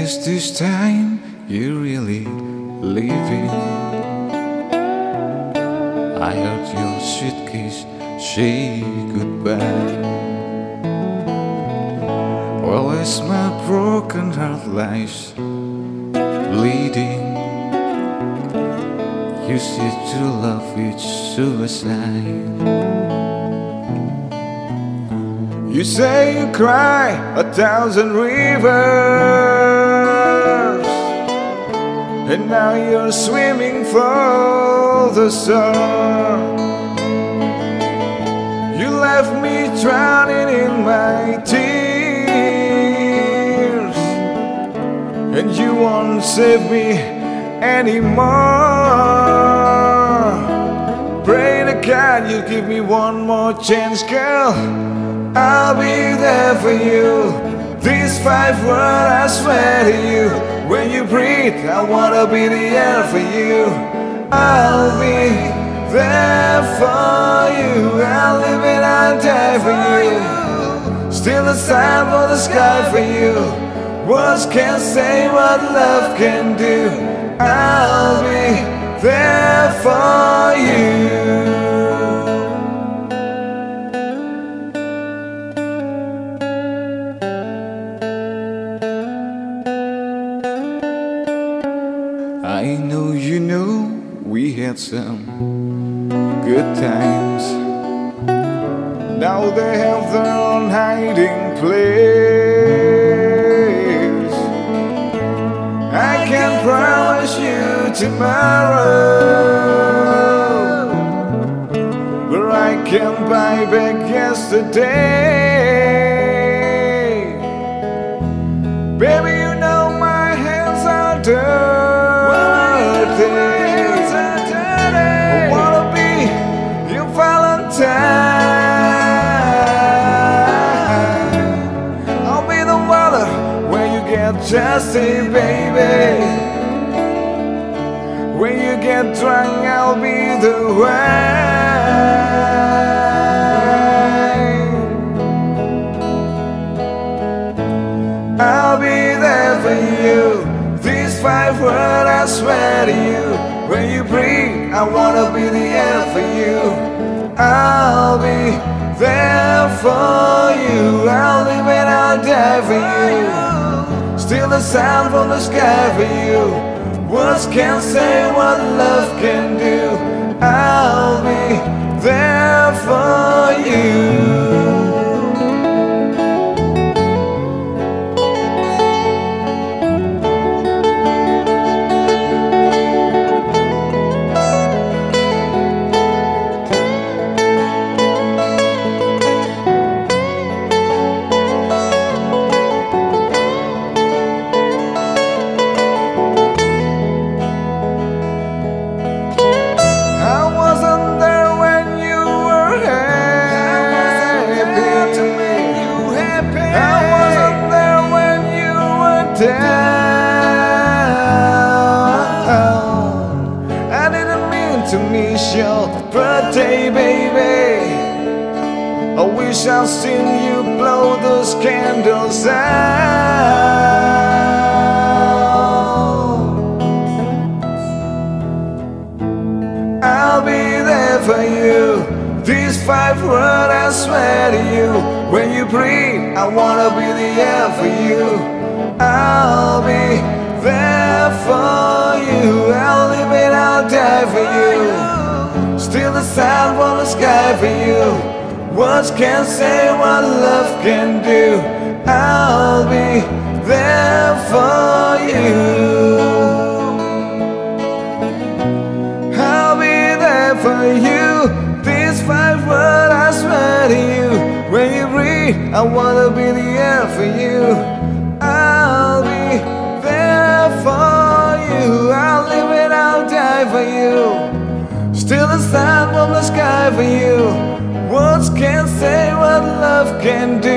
Is this time you really leaving? I heard your suitcase say goodbye. Well, as my broken heart lies bleeding, you said true love is suicide. You say you cry 1,000 rivers, and now you're swimming for the sun. You left me drowning in my tears, and you won't save me anymore. Pray to God you'll give me one more chance, girl. I'll be there for you. These 5 words I swear to you. When you breathe, I wanna be the air for you. I'll be there for you. I'll live and I'll die for you. Still the sun for the sky for you. Words can't say what love can do. I'll be there for you. I know you know we had some good times. Now they have their own hiding place. I can't promise you tomorrow, but I can buy back yesterday. Baby, you know my hands are dirty. I wanna be your Valentine. I'll be the water when you get thirsty, baby. When you get drunk, I'll be the wine. I'll be there for you. These 5 words I swear to you. When you breathe, I wanna be the air for you. I'll be there for you. I'll live and I'll die for you. Still the sound from the sky for you. Words can't say what love can do. I'll be there for you. I didn't mean to miss your birthday, baby. I wish I'd seen you blow those candles out. I'll be there for you. These 5 words I swear to you. When you breathe, I wanna be the air for you. I'll be there for you. I'll live and I'll die for you. Still the sun from the sky for you. Words can't say what love can do. I'll be there for you. I'll be there for you. These 5 words I swear to you. When you breathe, I wanna be the air for you. I'll be there for you. I'll live and I'll die for you. Still the sun from the sky for you. Words can't say what love can do.